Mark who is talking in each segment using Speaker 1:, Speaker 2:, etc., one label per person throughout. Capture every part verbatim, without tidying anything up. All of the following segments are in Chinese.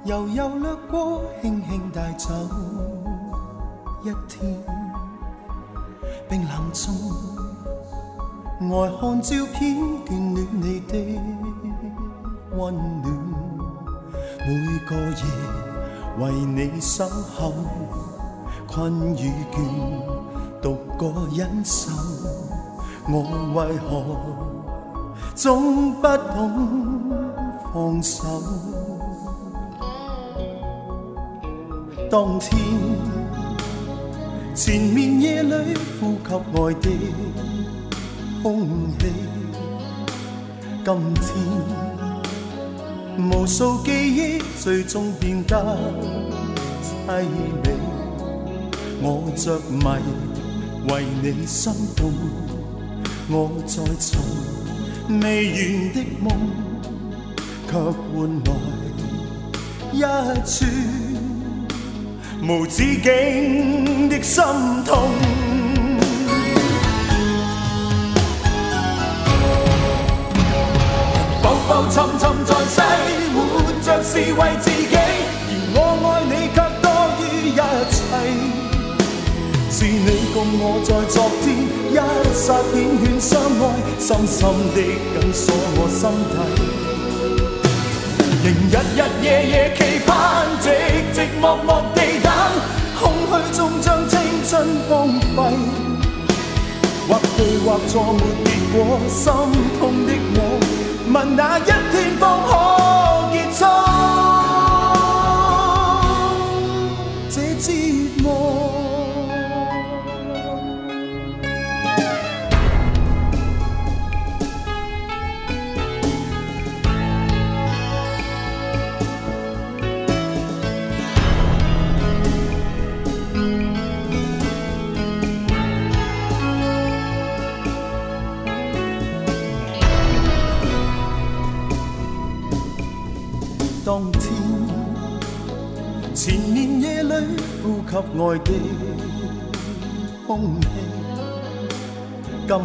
Speaker 1: 悠悠掠過，輕輕帶走一天。冰冷中，呆看照片，眷戀你的溫暖。每個夜為你守候，困與倦，獨個忍受。我為何總不懂放手？當天前面夜裏呼吸愛的空氣，今天無數記憶最終變得凄美。我着迷為你心動，我在尋未完的夢，卻換來一串無止境的心痛。浮浮沉沉在世，活着是為自己，而我愛你卻多於一切。是你共我在昨天一剎繾綣相愛，深深地緊鎖我心底。仍日日夜夜期盼，寂寂寞寞地等，空虛中將青春荒廢。或對或錯沒結果，心痛的我，問哪一天方可結束這折磨？當天前面夜裏呼吸愛的空氣，今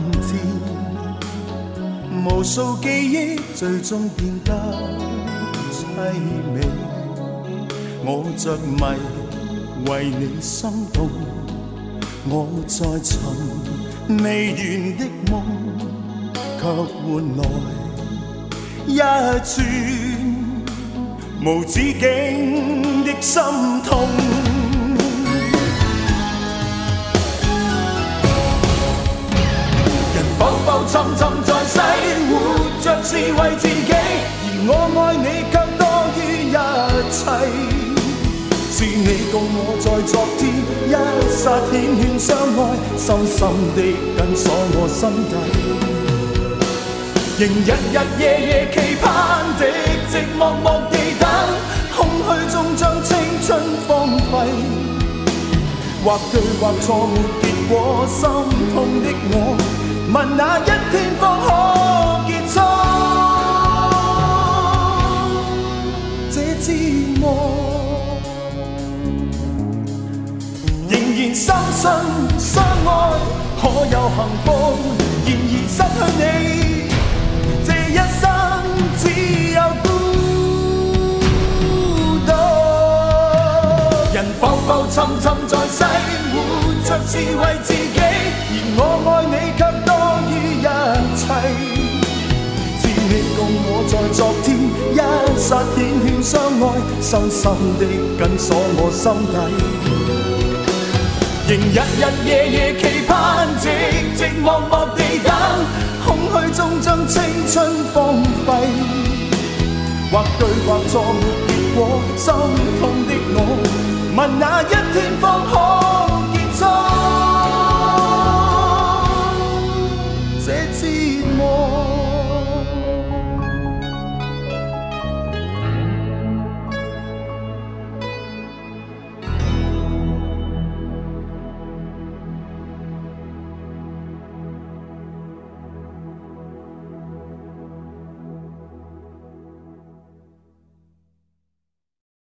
Speaker 1: 天無數記憶最終變得凄美。我着迷為你心動，我在尋未完的夢，卻換來一串無止境的心痛。人浮浮沉沉在世，活着是為自己，而我愛你卻多於一切。是你共我在昨天一剎繾綣相愛，深深地緊鎖我心底。仍日日夜夜期盼，寂寂寞寞地等，空虛中將青春荒廢。或對或錯沒結果，心痛的我，問哪一天方可結束這折磨？仍然深信相愛可有幸福，然而失去你一生只有孤獨。人浮浮沉沉在世，活着是為自己，而我愛你卻多於一切。是你共我在昨天一剎繾綣相愛，深深地緊鎖我心底。仍日日夜夜期盼，寂寂寞寞地等，空虛中將青春荒廢。或對或錯沒結果，心痛的我，問哪一天方可